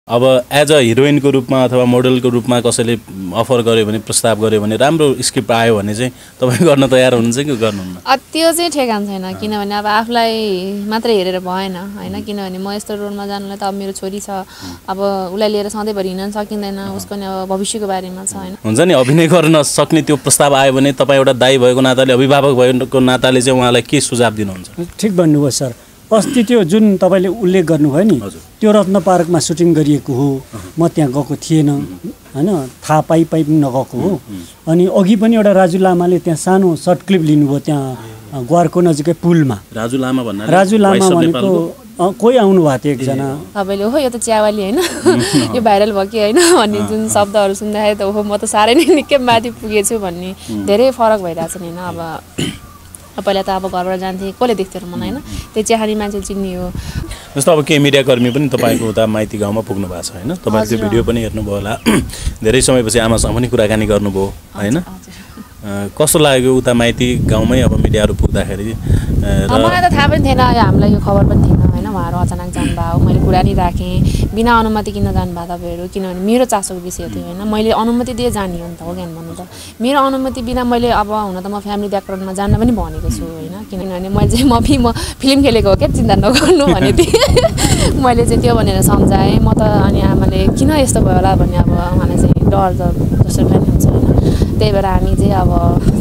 अब as a हिरोइनको रूपमा अथवा मोडलको रूपमा कसैले अफर गर्यो भने प्रस्ताव गर्यो भने राम्रो स्क्रिप्ट आयो भने चाहिँ तपाईँ गर्न तयार हुनुहुन्छ कि गर्नुहुन्न? त्यो चाहिँ ठेगान छैन किनभने अब आफूलाई मात्रै हेरेर भएन हैन किनभने म यस्तो रोलमा जानुलाई त अब मेरो छोरी छ अब उसलाई लिएर सधैँभरि हिँड्न सकिँदैन उसको नि अब भविष्यको बारेमा छ हैन हुन्छ नि अभिनय गर्न सक्ने त्यो प्रस्ताव आयो भने तपाईँ एउटा दाइ भएको नाताले अभिभावक भएको नाताले चाहिँ उहाँलाई के सुझाव दिनुहुन्छ? ठिक भन्नुभयो सर। अस्ति त्यो जुन तपाईँले उल्लेख गर्नुभयो नि त्यो रत्न पार्कमा सुटिङ गरिएको हो म त्यहाँ गएको थिएन हैन थाहा पाइ पनि नगएको हो। अनि अघि पनि एउटा राजु लामाले त्यहाँ सानो सर्ट क्लिप लिनुभयो त्यहाँ ग्वारको नजिकै पुलमा। राजु लामा भनेको कोही आउनु भएको थियो एकजना तपाईँले हो यो त च्यावाली हैन यो भाइरल भयो कि हैन भन्ने जुन शब्दहरू सुन्दाखेरि त ओहो म त साह्रै नै निकै माथि पुगेछु भन्ने धेरै फरक भइरहेछ नि हैन। अब पहिला त अब घरबाट जान्थेँ कसले देख्थ्यो र मलाई हैन त्यो चिहानी मान्छे चिन्ने हो। जस्तो अब केही मिडियाकर्मी पनि तपाईँको उता माइती गाउँमा पुग्नु भएको छ हैन तपाईँले त्यो भिडियो पनि हेर्नुभयो होला धेरै समयपछि आमासँग पनि कुराकानी गर्नुभयो हैन कस्तो लाग्यो उता माइती गाउँमै अब मिडियाहरू पुग्दाखेरि? मलाई त थाहा पनि थिएन हामीलाई यो खबर पनि थिएन हैन उहाँहरू अचानक जानुभयो मैले कुरा नि राखेँ बिना अनुमति किन जानुभयो तपाईँहरू किनभने मेरो चासोको विषय थियो हैन मैले अनुमति दिए जाने हो नि त हो ज्ञान भन्नु त मेरो अनुमति बिना मैले अब हुन त म फ्यामिली ब्याकग्राउन्डमा जान्न पनि भनेको छु हैन किनभने मैले चाहिँ म फिल्म खेलेको हो क्या चिन्ता नगर्नु भने थिएँ मैले चाहिँ त्यो भनेर सम्झाएँ म त अनि आमाले किन यस्तो भयो होला भन्ने अब उहाँलाई चाहिँ डर त जसरी पनि हुन्छ हैन त्यही भएर हामी चाहिँ अब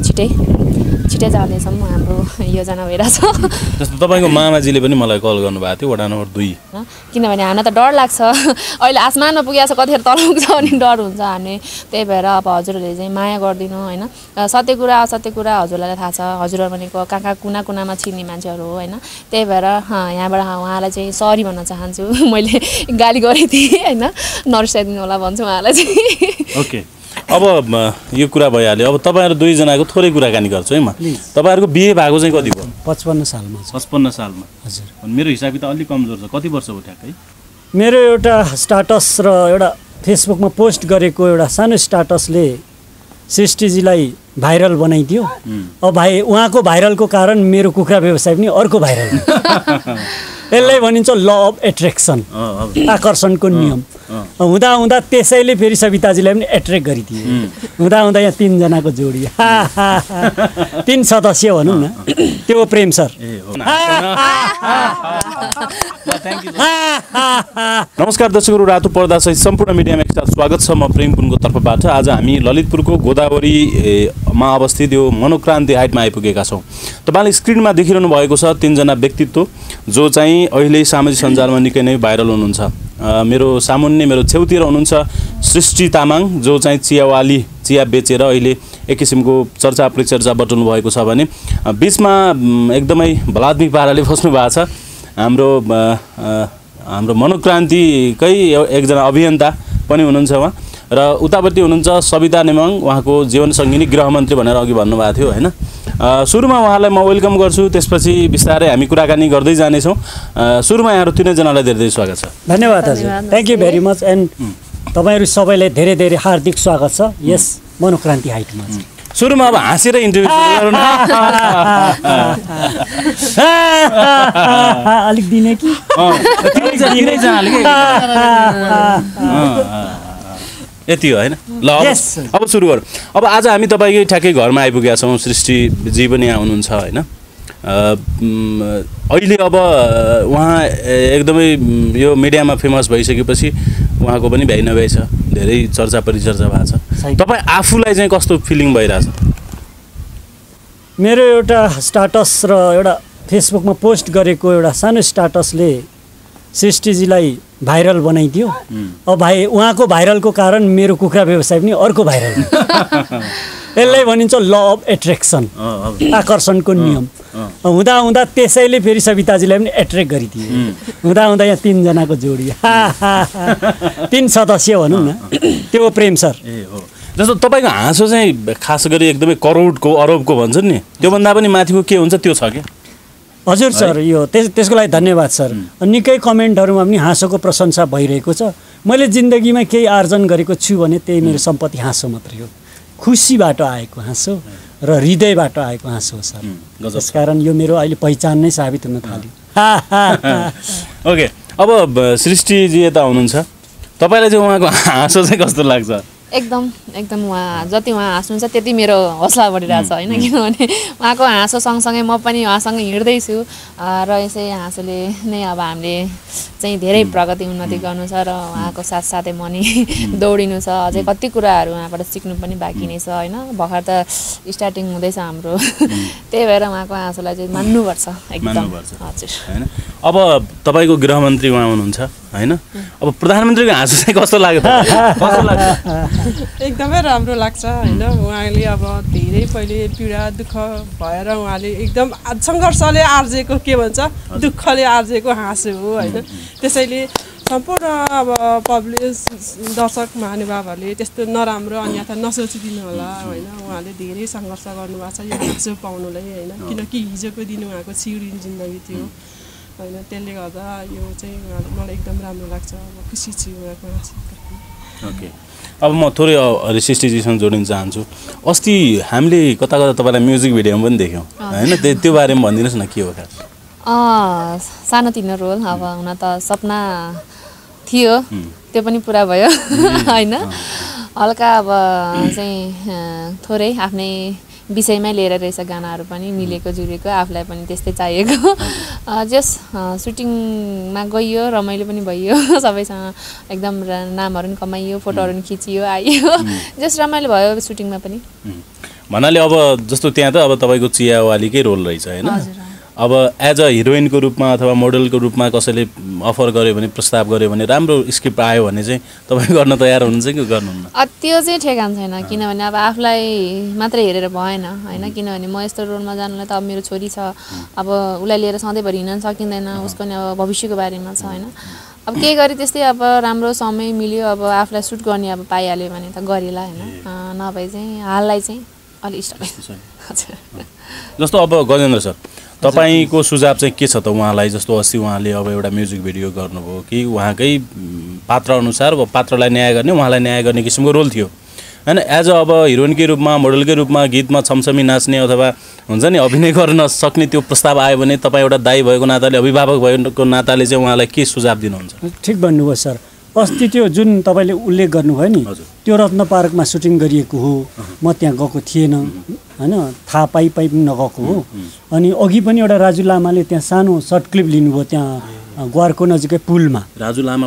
छिटै जाँदैछौँ हाम्रो योजना भइरहेछ। जस्तो तपाईँको मामाजीले पनि मलाई कल गर्नुभएको थियो वडा नम्बर 2 किनभने हामीलाई त डर लाग्छ अहिले आसमानमा पुगेको छ कतिखेर तल पुग्छ भने डर हुन्छ हामी त्यही भएर अब हजुरहरूले चाहिँ माया गरिदिनु हैन सत्य कुरा असत्य कुरा हजुरलाई थाहा छ हजुरहरू भनेको कहाँ कहाँ कुना कुनामा छिर्ने मान्छेहरू हो हैन त्यही भएर यहाँबाट उहाँलाई चाहिँ सरी भन्न चाहन्छु मैले गाली गरेको थिएँ हैन नरिसाइदिनु होला भन्छु उहाँलाई चाहिँ। ओके अब यो कुरा भइहाल्यो अब तपाईँहरू दुईजनाको थोरै कुराकानी गर्छु है म। तपाईँहरूको बिहे भएको चाहिँ कति भयो? 55 सालमा। 55 सालमा हजुर। मेरो हिसाबले त अलिक कमजोर छ कति वर्ष हो ठ्याक्कै? मेरो एउटा स्टाटस र एउटा फेसबुकमा पोस्ट गरेको एउटा सानो स्टाटसले सृष्टिजीलाई भाइरल बनाइदियो। अब भाइ उहाँको भाइरलको कारण मेरो कुखुरा व्यवसाय पनि अर्को भाइरल यसलाई भनिन्छ ल अफ एट्र्याक्सन आकर्षणको नियम हुँदा हुँदा त्यसैले फेरि सविताजीलाई पनि एट्र्याक्ट गरिदियो हुँदा हुँदा यहाँ 3 जनाको जोडी 3 सदस्य भनौँ न त्यो प्रेम सर। नमस्कार दर्शकहरू रातो पर्दासहित सम्पूर्ण मिडियामा एकसाथ स्वागत छ म प्रेम पुनको तर्फबाट। आज हामी ललितपुरको गोदावरीमा अवस्थित यो मनोक्रान्ति हाइटमा आइपुगेका छौँ। तपाईँले स्क्रिनमा देखिरहनु भएको छ 3 जना व्यक्तित्व जो चाहिँ अहिले सामाजिक सञ्जालमा निकै नै भाइरल हुनुहुन्छ। मेरो सामुन्ने मेरो छेउतिर हुनुहुन्छ सृष्टि तामाङ जो चाहिँ चिया बेचेर अहिले एक किसिमको चर्चा परिचर्चा बटुल्नु भएको छ भने बिचमा एकदमै भलात्मिक पाराले बस्नु भएको छ हाम्रो मनोक्रान्तिकै एकजना अभियन्ता पनि हुनुहुन्छ उहाँ र उतापट्टि हुनुहुन्छ सविता नेमाङ उहाँको जीवनसङ्गिनी गृहमन्त्री भनेर अघि भन्नुभएको थियो हैन। सुरुमा उहाँलाई म वेलकम गर्छु त्यसपछि बिस्तारै हामी कुराकानी गर्दै जानेछौँ। सुरुमा यहाँहरू 3 जनालाई धेरै धेरै स्वागत छ। धन्यवाद हजुर thank you very much and तपाईँहरू सबैलाई धेरै धेरै हार्दिक स्वागत छ यस मनोक्रान्ति हाइटमा। सुरुमा अब हाँसेर इन्टरभ्यु गरौँ न अलिक दिने कि यति हो हैन ल अब सुरु गरौँ। अब आज हामी तपाईँकै ठ्याक्कै घरमा आइपुगेका छौँ सृष्टिजी पनि यहाँ हुनुहुन्छ हैन। अहिले अब उहाँ एकदमै यो मिडियामा फेमस भइसकेपछि उहाँको पनि भ्याइ नभ्याइ छ धेरै चर्चा परिचर्चा भएको छ तपाईँ आफूलाई चाहिँ कस्तो फिलिङ भइरहेछ? मेरो एउटा स्टाटस र एउटा फेसबुकमा पोस्ट गरेको एउटा सानो स्टाटसले सृष्टिजीलाई भाइरल बनाइदियो। अब भाइ उहाँको भाइरलको कारण मेरो कुखुरा व्यवसाय पनि अर्को भाइरल यसलाई भनिन्छ ल अफ एट्र्याक्सन आकर्षणको नियम हुँदा हुँदा त्यसैले फेरि सविताजीलाई पनि एट्र्याक्ट गरिदियो हुँदा हुँदा यहाँ 3 जनाको जोडी 3 सदस्य भनौँ न त्यो प्रेम सर। जस्तो तपाईँको हाँसो चाहिँ खास गरी एकदमै करोडको अरबको भन्छन् नि त्योभन्दा पनि माथिको के हुन्छ त्यो छ क्या? हजुर सर यो त्यसको लागि धन्यवाद सर। निकै कमेन्टहरूमा पनि हाँसोको प्रशंसा भइरहेको छ। मैले जिन्दगीमा केही आर्जन गरेको छु भने त्यही मेरो सम्पत्ति हाँसो मात्रै हो। खुसीबाट आएको हाँसो र हृदयबाट आएको हाँसो हो सर। त्यसकारण यो मेरो अहिले पहिचान नै साबित हुन थाल्यो। ओके अब सृष्टिजी यता हुनुहुन्छ तपाईँलाई चाहिँ उहाँको हाँसो चाहिँ कस्तो लाग्छ? एकदम एकदम उहाँ जति उहाँ हाँस्नुहुन्छ त्यति मेरो हौसला बढिरहेछ होइन, किनभने उहाँको हाँसो सँगसँगै म पनि उहाँसँगै हिँड्दैछु र यसै हाँसोले नै अब हामीले चाहिँ धेरै प्रगति उन्नति गर्नु छ र उहाँको साथसाथै म नि दौडिनु छ, अझै कति कुराहरू उहाँबाट सिक्नु पनि बाँकी नै छ होइन, भर्खर त स्टार्टिङ हुँदैछ हाम्रो त्यही भएर उहाँको हाँसोलाई चाहिँ मान्नुपर्छ एकदम। हजुर होइन अब तपाईँको गृहमन्त्री उहाँ हुनुहुन्छ होइन, अब प्रधानमन्त्रीको हाँसो चाहिँ कस्तो लाग्यो? कस्तो लाग्छ? एकदमै राम्रो लाग्छ होइन, उहाँले अब धेरै पहिले पीडा दुःख भएर उहाँले एकदम सङ्घर्षले आर्जेको के भन्छ दुःखले आर्जेको हाँसो हो होइन। त्यसैले सम्पूर्ण अब पब्लिक दर्शक महानुभावहरूले त्यस्तो नराम्रो अन्यथा नसोचिदिनु होला होइन, उहाँले धेरै सङ्घर्ष गर्नुभएको छ यो हाँसो पाउनुलाई होइन, किनकि हिजोको दिन उहाँको छिरिने जिन्दगी थियो होइन, त्यसले गर्दा यो चाहिँ मलाई एकदम राम्रो लाग्छ, अब खुसी छु उहाँको हाँसो। ओके, अब म थोरै सृष्टिजीसँग जोडिन चाहन्छु। अस्ति हामीले कता कता तपाईँलाई म्युजिक भिडियोमा पनि देख्यौँ होइन, त्यो बारेमा भनिदिनुहोस् न के हो खास? सानोतिनो रोल, अब हुन त सपना थियो त्यो पनि पुरा भयो होइन, हल्का अब चाहिँ थोरै आफ्नै विषयमै लिएर रहेछ गानाहरू पनि मिलेको जुरेको, आफूलाई पनि त्यस्तै चाहिएको। जस सुटिङमा गइयो, रमाइलो पनि भइयो, सबैसँग एकदम नामहरू पनि कमाइयो, फोटोहरू पनि खिचियो, आइयो, जस रमाइलो भयो सुटिङमा पनि। भन्नाले अब जस्तो त्यहाँ त अब तपाईँको चियावालीकै रोल रहेछ होइन, अब एज अ हिरोइनको रूपमा अथवा मोडलको रूपमा कसैले अफर गर्यो भने, प्रस्ताव गर्यो भने, राम्रो स्क्रिप्ट आयो भने चाहिँ तपाईँ गर्न तयार हुनुहुन्छ कि गर्नुहुन्न? त्यो चाहिँ ठेगान छैन, किनभने अब आफूलाई मात्रै हेरेर भएन होइन, किनभने म यस्तो रोलमा जानुलाई त अब मेरो छोरी छ, अब उसलाई लिएर सधैँभरि हिँड्न सकिँदैन, उसको नि अब भविष्यको बारेमा छ होइन। अब केही गरी त्यस्तै अब राम्रो समय मिल्यो, अब आफूलाई सुट गर्ने अब पाइहाल्यो भने त गरिला होइन, नभए चाहिँ हाललाई चाहिँ अलिक हजुर। जस्तो अब गजेन्द्र सर तपाईँको सुझाव चाहिँ के छ त उहाँलाई? जस्तो अस्ति उहाँले अब एउटा म्युजिक भिडियो गर्नुभयो कि उहाँकै पात्र अनुसार पात्रलाई न्याय गर्ने, उहाँलाई न्याय गर्ने किसिमको रोल थियो होइन, एज अ अब हिरोइनकै रूपमा मोडलकै रूपमा गीतमा छमछमी नाच्ने अथवा हुन्छ नि अभिनय गर्न सक्ने त्यो प्रस्ताव आयो भने तपाईँ एउटा दाइ भएको नाताले, अभिभावक भएको नाताले चाहिँ उहाँलाई के सुझाव दिनुहुन्छ? ठिक भन्नुभयो सर। अस्ति त्यो जुन तपाईँले उल्लेख गर्नुभयो नि, त्यो रत्न पार्कमा सुटिङ गरिएको हो, म त्यहाँ गएको थिएन होइन, थाहा पाइ पनि नगएको हो। अनि अघि पनि एउटा राजु लामाले त्यहाँ सानो सर्ट क्लिप लिनुभयो त्यहाँ ग्वारको नजिकै पुलमा। राजु लामा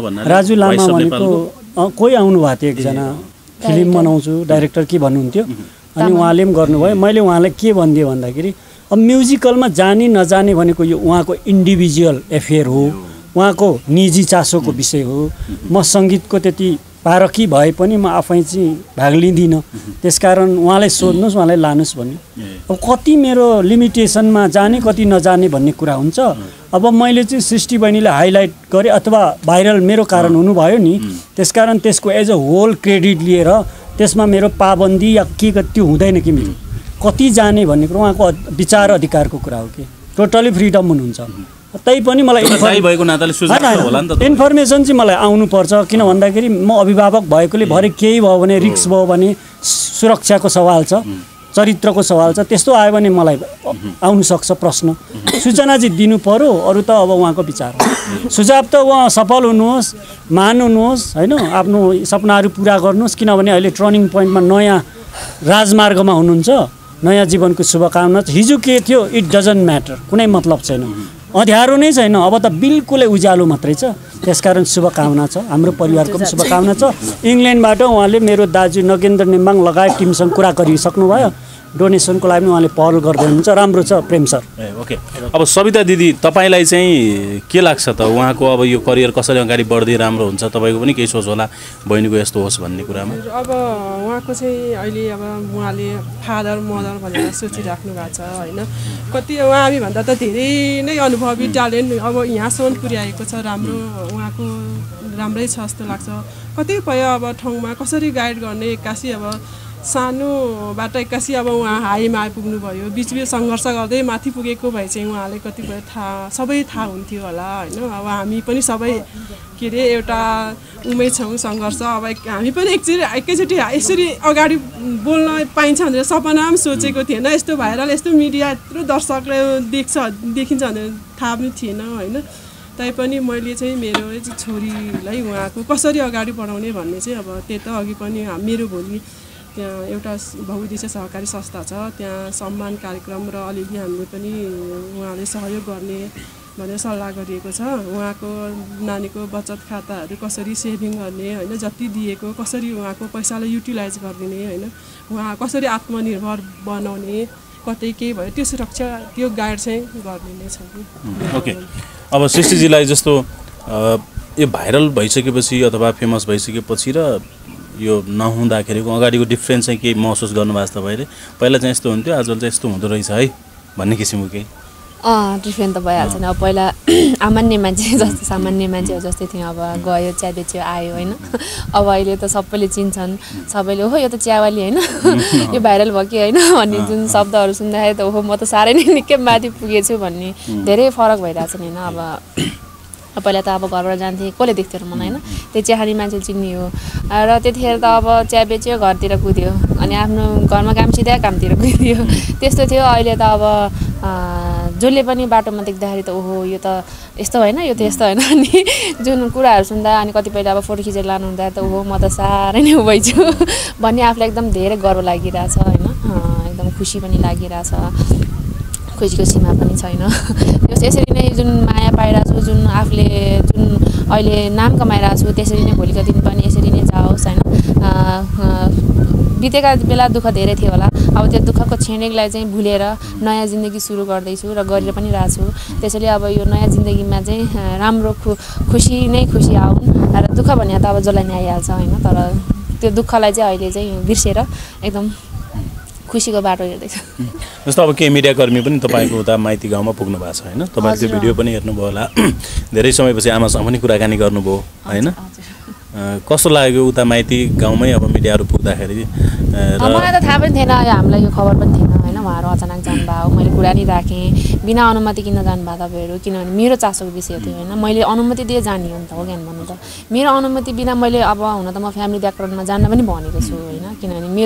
भनेको कोही आउनु भएको थियो, एकजना फिल्म बनाउँछु डाइरेक्टर के भन्नुहुन्थ्यो, अनि उहाँले पनि गर्नुभयो। मैले उहाँलाई के भनिदिएँ भन्दाखेरि अब म्युजिकलमा जाने नजाने भनेको यो उहाँको इन्डिभिजुअल एफेयर हो, उहाँको निजी चासोको विषय हो। म सङ्गीतको त्यति पारखी भए पनि म आफै चाहिँ भाग लिँदिनँ, त्यसकारण उहाँलाई सोध्नुहोस्, उहाँलाई लानुहोस् भन्यो। अब कति मेरो लिमिटेसनमा जाने कति नजाने भन्ने कुरा हुन्छ। अब मैले चाहिँ सृष्टि बहिनीलाई हाइलाइट गरेँ अथवा भाइरल मेरो कारण हुनुभयो नि, त्यसकारण त्यसको एज अ होल क्रेडिट लिएर त्यसमा मेरो पाबन्दी या के त्यो हुँदैन कि मेरो कति जाने भन्ने कुरा उहाँको विचार अधिकारको कुरा हो कि टोटली फ्रिडम हुनुहुन्छ। तैपनि मलाई इन्फर्मेसन चाहिँ मलाई आउनुपर्छ, किन भन्दाखेरि म अभिभावक भएकोले भरे केही भयो भने रिस्क भयो भने सुरक्षाको सवाल छ, चरित्रको सवाल छ, त्यस्तो आयो भने मलाई आउनुसक्छ प्रश्न, सूचना चाहिँ दिनु पर्यो। अरू त अब उहाँको विचार हो। सुझाव त उहाँ सफल हुनुहोस्, मान्नुहोस् होइन, आफ्नो सपनाहरू पुरा गर्नुहोस्, किनभने अहिले टर्निङ पोइन्टमा नयाँ राजमार्गमा हुनुहुन्छ, नयाँ जीवनको शुभकामना। हिजो के थियो इट डजन्ट म्याटर, कुनै मतलब छैन, अँध्यारो नै छैन, अब त बिल्कुलै उज्यालो मात्रै छ। त्यसकारण शुभकामना छ, हाम्रो परिवारको पनि शुभकामना छ। इङ्ल्यान्डबाट उहाँले मेरो दाजु नगेन्द्र नेम्बाङ लगायत टिमसँग कुरा गरिसक्नुभयो, डोनेसनको लागि उहाँले पहल गर्दै हुनुहुन्छ, राम्रो छ प्रेम सर। ओके, अब सविता दिदी तपाईँलाई चाहिँ के लाग्छ त उहाँको अब यो करियर कसरी अगाडि बढ्दै राम्रो हुन्छ? तपाईँको पनि केही सोच होला बहिनीको यस्तो होस् भन्ने कुरामा? अब उहाँको चाहिँ अहिले अब उहाँले फादर मदर भनेर सोचिराख्नु भएको छ होइन, कति हामीभन्दा त धेरै नै अनुभवी ट्यालेन्ट अब यहाँसम्म पुर्याएको छ, राम्रो उहाँको राम्रै छ जस्तो लाग्छ। कतिपय अब ठाउँमा कसरी गाइड गर्ने, एक्कासी अब सानोबाट एक्कासी अब उहाँ हाईमा आइपुग्नु भयो, बिचबिच सङ्घर्ष गर्दै माथि पुगेको भए चाहिँ उहाँले कतिपय सबै थाहा हुन्थ्यो होला होइन। अब हामी पनि सबै के अरे एउटा उमेर छौँ सङ्घर्ष, अब हामी पनि एकैचोटि यसरी अगाडि बोल्न पाइन्छ भनेर सपना पनि सोचेको थिएन, यस्तो भाइरल यस्तो मिडिया यत्रो दर्शकले देखिन्छ भनेर थाहा पनि थिएन होइन। तैपनि मैले चाहिँ मेरो छोरीलाई उहाँको कसरी अगाडि बढाउने भन्ने चाहिँ अब त्यो त अघि पनि मेरो भोलि त्यहाँ एउटा बहुउद्देश्य सहकारी संस्था छ, त्यहाँ सम्मान कार्यक्रम र अलिअलि हामीले पनि उहाँले सहयोग गर्ने भनेर सल्लाह गरिएको छ। उहाँको नानीको बचत खाताहरू कसरी सेभिङ गर्ने होइन, जति दिएको कसरी उहाँको पैसालाई युटिलाइज गरिदिने होइन, उहाँ कसरी आत्मनिर्भर बनाउने, कतै केही भयो त्यो सुरक्षा त्यो गाइड चाहिँ गरिदिने छ। ओके, अब सृष्टिजीलाई जस्तो यो भाइरल भइसकेपछि अथवा फेमस भइसकेपछि र यो नहुँदाखेरिको अगाडिको डिफ्रेन्स चाहिँ केही महसुस गर्नुभएको छ तपाईँले? पहिला चाहिँ यस्तो हुन्थ्यो, आजकल चाहिँ यस्तो हुँदो रहेछ है भन्ने किसिमको केही? डिफ्रेन्ट त भइहाल्छ नि। अब पहिला सामान्य मान्छे जस्तै सामान्य मान्छेहरू जस्तै थियो, अब गयो चिया बेच्यो आयो होइन। अब अहिले त सबैले चिन्छन्, सबैले हो यो त चियावाली होइन, यो भाइरल भयो कि होइन भन्ने जुन शब्दहरू सुन्दाखेरि त ओहो म त साह्रै नै निकै माथि पुगेछु भन्ने धेरै फरक भइरहेछ नि होइन। अब पहिला त अब घरबाट जान्थेँ, कसले देख्थ्यो र मलाई होइन, त्यो चिया खाने मान्छे चिन्ने हो र त्यतिखेर त अब चिया बेच्यो घरतिर कुद्यो अनि आफ्नो घरमा काम सिधा कामतिर कुद्यो त्यस्तो थियो। अहिले त अब जसले पनि बाटोमा देख्दाखेरि त ओहो यो त यस्तो होइन, यो त यस्तो होइन अनि जुन कुराहरू सुन्दा अनि कतिपयले अब फोटो खिचेर लानुहुँदा त ओहो म त साह्रै नै भइछु भन्ने आफूलाई एकदम धेरै गर्व लागिरहेछ होइन, एकदम खुसी पनि लागिरहेछ, खुसीको सीमा पनि छैन। यसरी नै जुन माया पाइरहेको छु, जुन आफूले जुन अहिले नाम कमाइरहेको छु त्यसरी नै भोलिको दिन पनि यसरी नै जाओस् होइन। बितेका बेला दुःख धेरै थियो होला, अब त्यो दुःखको क्षणिकलाई चाहिँ भुलेर नयाँ जिन्दगी सुरु गर्दैछु र गरेर पनि रहेछु। त्यसैले अब यो नयाँ जिन्दगीमा चाहिँ राम्रो खुसी नै खुसी आउन् र दुःख भने त अब जसलाई नै आइहाल्छ होइन, तर त्यो दुःखलाई चाहिँ अहिले चाहिँ बिर्सेर एकदम खुसीको बाटो हेर्दैछ। जस्तो अब केही मिडियाकर्मी पनि तपाईँको उता माइती गाउँमा पुग्नु भएको छ होइन, तपाईँले त्यो भिडियो पनि हेर्नुभयो होला, धेरै समयपछि आमासँग पनि कुराकानी गर्नुभयो होइन, कस्तो लाग्यो उता माइती गाउँमै अब मिडियाहरू पुग्दाखेरि? मलाई त थाहा पनि थिएन, हामीलाई यो खबर पनि थिएन होइन, उहाँहरू अचानक जानुभयो। मैले कुरा नि राखेँ बिना अनुमति किन जानुभयो तपाईँहरू, किनभने मेरो चासोको विषय थियो होइन, मैले अनुमति दिए जाने हो नि त, हो ज्ञान भन्नु त। मेरो अनुमति बिना मैले अब हुन त म फ्यामिली ब्याकग्राउन्डमा जान्न पनि भनेको छु होइन, किनभने मेरो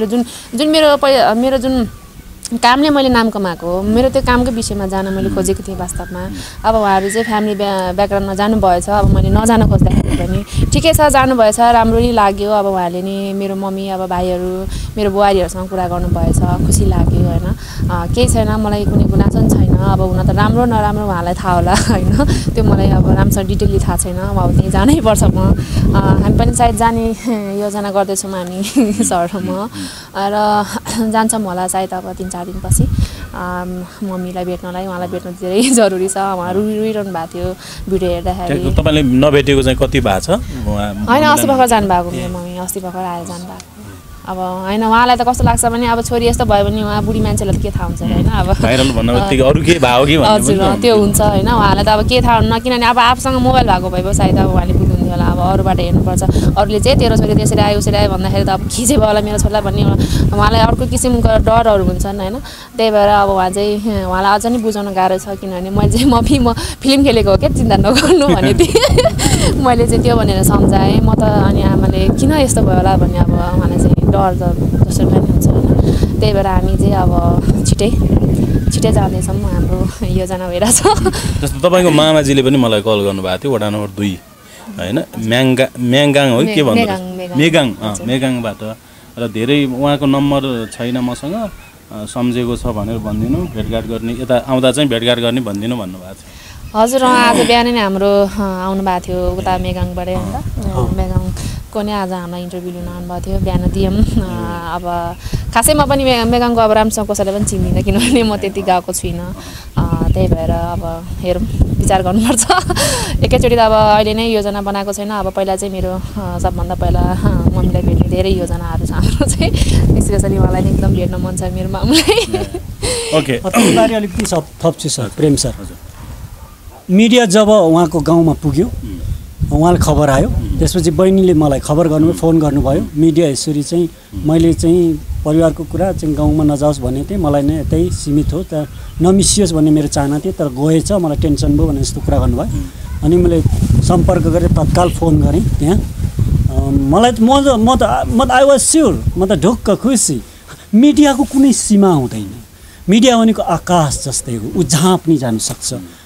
मेरो जुन कामले मैले नाम कमाएको हो, मेरो त्यो कामको विषयमा जान मैले खोजेको थिएँ वास्तवमा। अब उहाँहरू चाहिँ फ्यामिली ब्याकग्राउन्डमा जानुभएछ, अब मैले नजान खोज्दाखेरि पनि ठिकै छ जानुभएछ, राम्रो नै लाग्यो। अब उहाँले नि मेरो मम्मी अब भाइहरू मेरो बुहारीहरूसँग कुरा गर्नुभएछ, खुसी लाग्यो होइन, केही छैन, मलाई कुनै गुनासो पनि छैन। अब हुन त राम्रो नराम्रो उहाँलाई थाहा होला होइन, त्यो मलाई अब राम्रोसँग डिटेलली थाहा छैन, अब त्यहीँ जानै पर्छ म। हामी पनि सायद जाने योजना गर्दैछौँ हामी सहरमा र जान्छौँ होला सायद अब 3-4 दिनपछि मम्मीलाई भेट्नलाई। उहाँलाई भेट्नु धेरै जरुरी छ, उहाँ रुइरहनु भएको थियो भिडियो हेर्दाखेरि। तपाईँले नभेटेको चाहिँ कति भएको छ? होइन अस्ति भर्खर जानुभएको मेरो मम्मी, अस्ति भर्खर आएर जानुभएको। अब होइन उहाँलाई त कस्तो लाग्छ भने अब छोरी यस्तो भयो भने उहाँ बुढी मान्छेलाई त के थाहा हुन्छ होइन, अब भाइरल भन्नु बित्तिकै अरू के भयो कि भन्ने हजुर त्यो हुन्छ होइन, उहाँलाई त अब के थाहा हुन्न, किनभने अब आफूसँग मोबाइल भएको भए सायद अब उहाँले बुझ्नुहुन्थ्यो होला। अब अरूबाट हेर्नुपर्छ, अरूले चाहिँ तेरो छोरी त्यसरी आयो उसरी आयो भन्दाखेरि त अब खिचे भयो होला मेरो छोरीलाई भन्ने उहाँलाई अर्को किसिमको डरहरू हुन्छन् होइन। त्यही भएर अब उहाँ चाहिँ उहाँलाई अझ नै बुझाउन गाह्रो छ, किनभने मैले चाहिँ म फिल्म खेलेको हो क्या, चिन्ता नगर्नु भने थिएँ मैले चाहिँ त्यो भनेर सम्झाएँ म त। अनि आमाले किन यस्तो भयो होला भन्ने अब उहाँलाई चाहिँ डर त जसरी पनि हुन्छ होइन। त्यही भएर हामी चाहिँ अब छिटै जाँदैछौँ, हाम्रो योजना भइरहेछ। जस्तो तपाईँको मामाजीले पनि मलाई कल गर्नुभएको थियो वडा नम्बर 2 होइन, म्याङगाङ हो के भन्नु, मेगाङबाट, र धेरै उहाँको नम्बर छैन मसँग, सम्झेको छ भनेर भनिदिनु, भेटघाट गर्ने यता आउँदा चाहिँ भेटघाट गर्ने भनिदिनु भन्नुभएको थियो। हजुर आज बिहानै नै हाम्रो आउनु भएको थियो उता मेगाङबाटै अन्त मेगाङको नै आज हामीलाई इन्टरभ्यू लिन आउनुभएको थियो, बिहान दियौँ। अब खासै म पनि मेगाङको अब राम्रोसँग कसैलाई पनि चिन्दिनँ, किनभने म त्यति गएको छुइनँ। त्यही भएर अब हेरौँ, विचार गर्नुपर्छ एकैचोटि त अब अहिले नै योजना बनाएको छैन। अब पहिला चाहिँ मेरो सबभन्दा पहिला मम्मीलाई भेट्ने धेरै योजनाहरू छ हाम्रो चाहिँ, त्यसरी उहाँलाई नै एकदम भेट्न मन छ मेरो मामुलाई। ओके, तपाईँले अलिकति थप्छु सर, प्रेम सर, मिडिया जब उहाँको गाउँमा पुग्यो उहाँलाई खबर आयो, त्यसपछि बहिनीले मलाई खबर गर्नुभयो, फोन गर्नुभयो, मिडिया यसरी चाहिँ मैले चाहिँ परिवारको कुरा चाहिँ गाउँमा नजाओस् भनेको थिएँ, मलाई नै यतै सीमित हो त नमिसियोस् भन्ने मेरो चाहना थियो, तर गएछ मलाई टेन्सन भयो भनेर यस्तो कुरा गर्नुभयो। अनि मैले सम्पर्क गरेँ, तत्काल फोन गरेँ त्यहाँ। मलाई म त आई वाज स्योर, म त ढुक्क खुसी। मिडियाको कुनै सीमा हुँदैन, मिडिया भनेको आकाश जस्तै हो, ऊ जहाँ पनि जान सक्छ।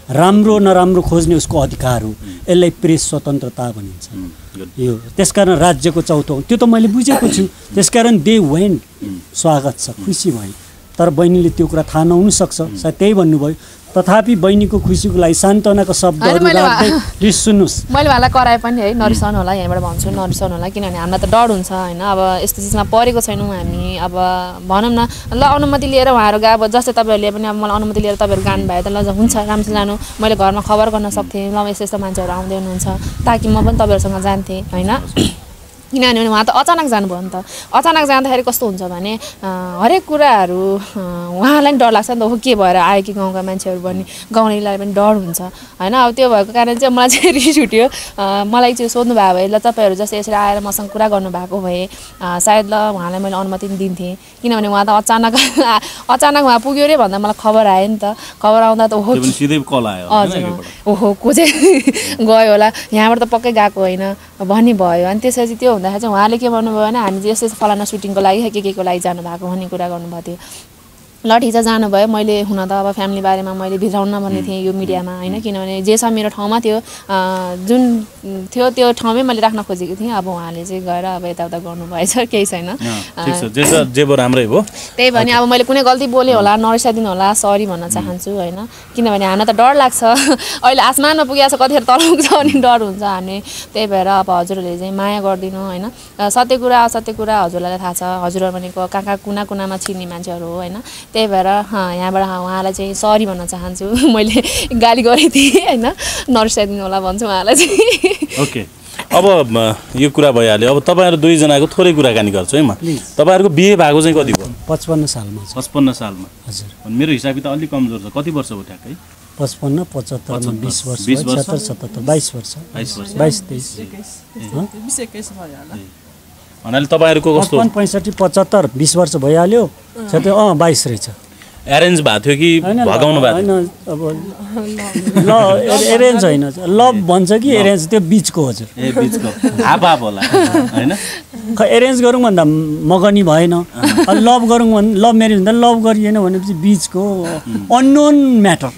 राम्रो नराम्रो खोज्ने उसको अधिकार हो। यसलाई प्रेस स्वतन्त्रता भनिन्छ यो। त्यसकारण राज्यको चौथो त्यो त मैले बुझेको छु। त्यसकारण दे वेन्ट, स्वागत छ, खुसी भयो। तर बहिनीले त्यो कुरा थाहा नहुनसक्छ, सायद त्यही भन्नुभयो। तथापि बहिनीको खुसीको लागि सान्त्वनाको शब्दहरू राख्दै प्लिज सुन्नुहोस्। मैले उहाँलाई कराए पनि है, नरिसाउनु होला, यहाँबाट भन्छु नरिसाउनु होला, किनभने हामीलाई त डर हुन्छ होइन। अब यस्तो चिजमा परेको छैनौँ हामी। अब भनौँ न ल अनुमति लिएर उहाँहरू गए, अब जस्तै तपाईँहरूले पनि अब मलाई अनुमति लिएर तपाईँहरू गानु भयो त ल हुन्छ राम्रो जानु, मैले घरमा खबर गर्न सक्थेँ ल यस्तो यस्तो मान्छेहरू आउँदै हुनुहुन्छ, ताकि म पनि तपाईँहरूसँग जान्थेँ होइन। किनभने उहाँ त अचानक जानुभयो नि त। अचानक जाँदाखेरि कस्तो हुन्छ भने हरेक कुराहरू उहाँलाई पनि डर लाग्छ नि त, हो के भएर आयो कि गाउँका मान्छेहरू पनि, गाउँलेलाई पनि डर हुन्छ होइन। अब त्यो भएको कारण चाहिँ मलाई चाहिँ रिस उठ्यो। मलाई चाहिँ सोध्नु भएको भए ल तपाईँहरू जस्तै यसरी आएर मसँग कुरा गर्नुभएको भए सायद ल उहाँलाई मैले अनुमति पनि दिन्थेँ। किनभने उहाँ त अचानक उहाँ पुग्यो अरे भन्दा मलाई खबर आयो नि त। खबर आउँदा त ओहो हजुर ओहो को चाहिँ गयो होला, यहाँबाट त पक्कै गएको होइन भन्ने भयो। अनि त्यसपछि त्यो हुँदाखेरि चाहिँ उहाँले के भन्नुभयो भने हामी चाहिँ यस्तो फलाना सुटिङको लागि के को लागि जानुभएको भन्ने कुरा गर्नुभएको थियो। ल ठिक छ जानुभयो। मैले हुन त अब फ्यामिली बारेमा मैले भित्राउन भन्ने थिएँ यो मिडियामा होइन, किनभने जे छ मेरो ठाउँमा थियो, जुन थियो त्यो ठाउँमै मैले राख्न खोजेको थिएँ। अब उहाँले चाहिँ गएर अब यताउता गर्नुभएछ, केही छैन, राम्रै भयो। त्यही भने अब मैले कुनै गल्ती बोलेँ होला, नरिसाइदिनु होला, सरी भन्न चाहन्छु होइन। किनभने हामीलाई त डर लाग्छ, अहिले आसमानमा पुगेको छ, कतिखेर तल पुग्छ भने डर हुन्छ हामी। त्यही भएर अब हजुरहरूले चाहिँ माया गरिदिनु होइन। सत्य कुरा असत्य कुरा हजुरलाई थाहा छ, हजुरहरू भनेको कहाँ कुना कुनामा छिर्ने मान्छेहरू हो होइन। त्यही भएर यहाँबाट उहाँलाई चाहिँ सरी भन्न चाहन्छु, मैले गाली गरेको थिएँ होइन, नरिसाइदिनु होला भन्छु उहाँलाई चाहिँ। ओके, अब यो कुरा भइहाल्यो। अब तपाईँहरू दुईजनाको थोरै कुराकानी गर्छु है म। तपाईँहरूको बिहे भएको चाहिँ कति भयो? 55 सालमा। 55 सालमा हजुर। मेरो हिसाबले त अलिक कमजोर छ। कति वर्ष हो ठ्याक्कै? 55 75 मा 20 वर्ष 77 77 22 वर्ष 22 23 भन्नाले तपाईँहरूको कस्तो? 65 75 20 वर्ष भइहाल्यो। 22 रहेछ। एरेन्ज भएको थियो कि भगाउनु भएको? होइन अब ल एरेन्ज होइन, लभ भन्छ कि एरेन्ज, त्यो बिचको हजुर। ए बिचको हाफ हाफ होला होइन। एरेन्ज गरौँ भन्दा मगनी भएन, लभ गरौँ भने लभ म्यारेज भन्दा लभ गरिएन भनेपछि बिचको अननोन म्याटर।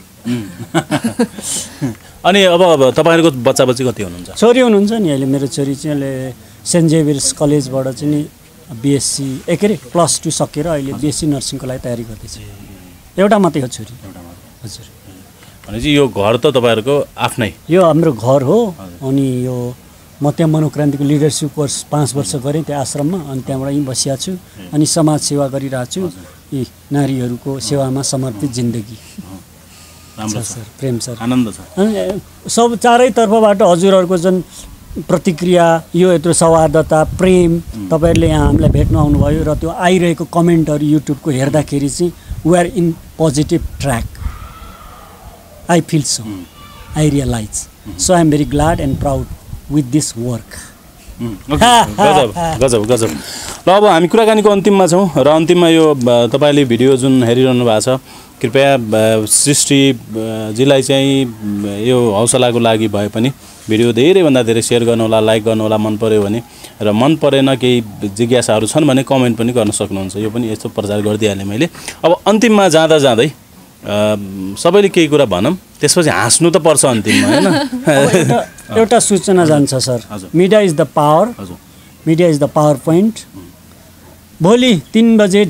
अनि अब तपाईँहरूको बच्चा बच्ची कति हुनुहुन्छ? छोरी हुनुहुन्छ नि अहिले। मेरो छोरी चाहिँ अहिले सेन्ट जेभियर्स कलेजबाट चाहिँ नि बिएससी के अरे +2 सकेर अहिले बिएससी नर्सिङको लागि तयारी गर्दैछ। एउटा मात्रै हो छोरी। हजुर। भनेपछि यो घर त तपाईँहरूको आफ्नै? यो हाम्रो घर हो। अनि यो म त्यहाँ मनोक्रान्तिको लिडरसिप कोर्स 5 वर्ष गरेँ त्यो आश्रममा, अनि त्यहाँबाट यहीँ बसिया छु। अनि समाज सेवा गरिरहेको छु, यी नारीहरूको सेवामा समर्पित जिन्दगी। राम्रो सर, प्रेम सर, आनन्द छ। सब चारैतर्फबाट हजुरहरूको जुन प्रतिक्रिया, यो यत्रो सौहार्दता, प्रेम, तपाईँहरूले यहाँ हामीलाई भेट्न आउनुभयो र त्यो आइरहेको कमेन्टहरू युट्युबको हेर्दाखेरि चाहिँ we are in positive track. I feel so, I realize, so I am very glad and proud with this work. गजब गजब गजब। ल अब हामी कुराकानीको अन्तिममा छौँ र अन्तिममा यो तपाईँले भिडियो जुन हेरिरहनु भएको छ, कृपया सृष्टिजीलाई चाहिँ यो हौसलाको लागि भए पनि भिडियो धेरैभन्दा धेरै सेयर गर्नुहोला, लाइक गर्नुहोला, मन पर्यो भने, र मन परेन केही जिज्ञासाहरू छन् भने कमेन्ट पनि गर्न सक्नुहुन्छ। यो पनि यस्तो प्रचार गरिदिइहालेँ मैले। अब अन्तिममा जाँदा जाँदै सबैले केही कुरा भनौँ, त्यसपछि हाँस्नु त पर्छ अन्तिममा होइन। एउटा सूचना जान्छ sir, media is the power, media is the power point. भोलि 3 बजे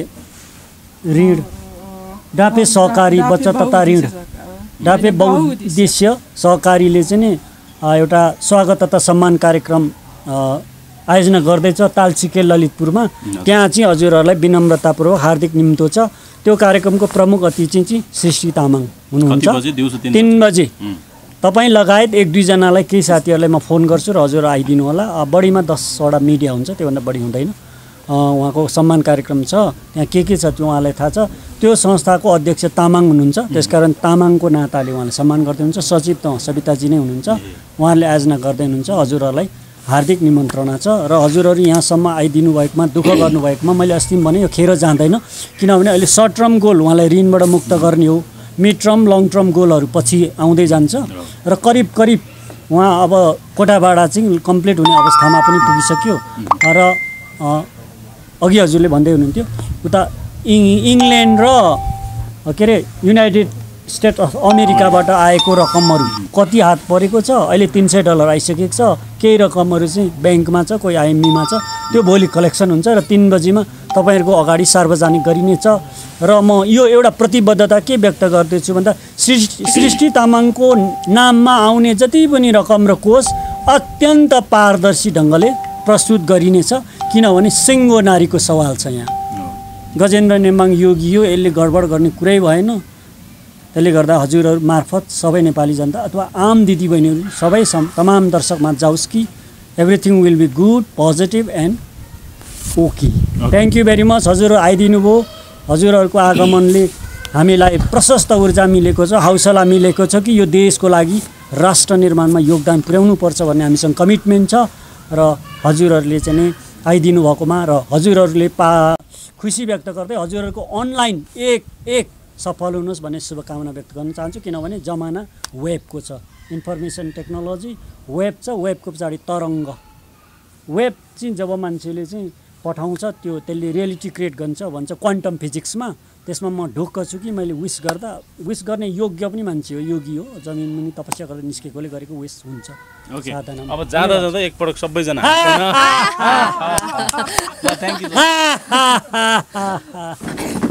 डाफे सहकारी बचत तथा ऋण, डाफे बहुउद्देश्य सहकारीले चाहिँ नि एउटा स्वागत तथा सम्मान कार्यक्रम आयोजना गर्दैछ तालसिके ललितपुरमा। त्यहाँ चाहिँ हजुरहरूलाई विनम्रतापूर्वक हार्दिक निम्तो छ। त्यो कार्यक्रमको प्रमुख अतिथि चाहिँ सृष्टि तामाङ हुनुहुन्छ। 3 बजे तपाईँ लगायत 1-2 जनालाई, केही साथीहरूलाई म फोन गर्छु र हजुर आइदिनु होला। बढीमा 10वटा मिडिया हुन्छ, त्योभन्दा बढी हुँदैन। उहाँको सम्मान कार्यक्रम छ, त्यहाँ के छ त्यो उहाँलाई थाहा छ। त्यो संस्थाको अध्यक्ष तामाङ हुनुहुन्छ, त्यसकारण तामाङको नाताले उहाँले सम्मान गर्दै हुनुहुन्छ। सचिव त सविताजी नै हुनुहुन्छ, उहाँले आयोजना गर्दै हुनुहुन्छ। हजुरहरूलाई हार्दिक निमन्त्रणा छ र हजुरहरू यहाँसम्म आइदिनु भएकोमा, दुःख गर्नुभएकोमा मैले अस्ति पनि भने यो खेर जाँदैन, किनभने अहिले सर्ट टर्म गोल उहाँलाई ऋणबाट मुक्त गर्ने हो, मिड टर्म लङ टर्म गोलहरू पछि आउँदै जान्छ र करिब उहाँ अब कोटाभाडा चाहिँ कम्प्लिट हुने अवस्थामा पनि पुगिसक्यो। र अघि हजुरले भन्दै हुनुहुन्थ्यो उता इङ्ल्यान्ड र के अरे युनाइटेड स्टेट अफ अमेरिकाबाट आएको रकमहरू कति हात परेको छ, अहिले $300 आइसकेको छ, केही रकमहरू चाहिँ ब्याङ्कमा छ, कोही आइएमईमा छ, त्यो भोलि कलेक्सन हुन्छ र 3 बजीमा तपाईँहरूको अगाडि सार्वजनिक गरिनेछ। र म यो एउटा प्रतिबद्धता के व्यक्त गर्दैछु भन्दा सृष्टि तामाङको नाममा आउने जति पनि रकम र कोष अत्यन्त पारदर्शी ढङ्गले प्रस्तुत गरिनेछ, किनभने सिङ्गो नारीको सवाल छ यहाँ। गजेन्द्र नेमाङ योगी हो, यसले गडबड गर्ने कुरै भएन। त्यसले गर्दा हजुरहरू मार्फत सबै नेपाली जनता अथवा आम दिदीबहिनीहरू सबै तमाम दर्शकमा जाओस् कि everything will be good, positive and okay. Thank you very much. हजुरहरू आइदिनु भयो, हजुरहरूको आगमनले हामीलाई प्रशस्त ऊर्जा मिलेको छ, हौसला मिलेको छ कि यो देशको लागि राष्ट्र निर्माणमा योगदान पुर्याउनुपर्छ भन्ने हामीसँग कमिटमेन्ट छ। र हजुरहरूले चाहिँ नि आइदिनु भएकोमा र हजुरहरूले खुसी व्यक्त गर्दै हजुरहरूको अनलाइन एक सफल हुनुहोस् भन्ने शुभकामना व्यक्त गर्न चाहन्छु, किनभने जमाना वेबको छ, इन्फर्मेसन टेक्नोलोजी वेब छ, वेबको पछाडि तरङ्ग। वेब चाहिँ जब मान्छेले चाहिँ पठाउँछ त्यसले रियालिटी क्रिएट गर्छ भन्छ क्वान्टम फिजिक्समा, त्यसमा म ढुक्क छु कि मैले विस गर्ने योग्य पनि मान्छे हो, योगी हो, जमिन मुनि तपस्या गरेर निस्केकोले गरेको विस हुन्छ। ओके, अब जाँदा जाँदा एकपटक सबैजना थ्याङ्क यू।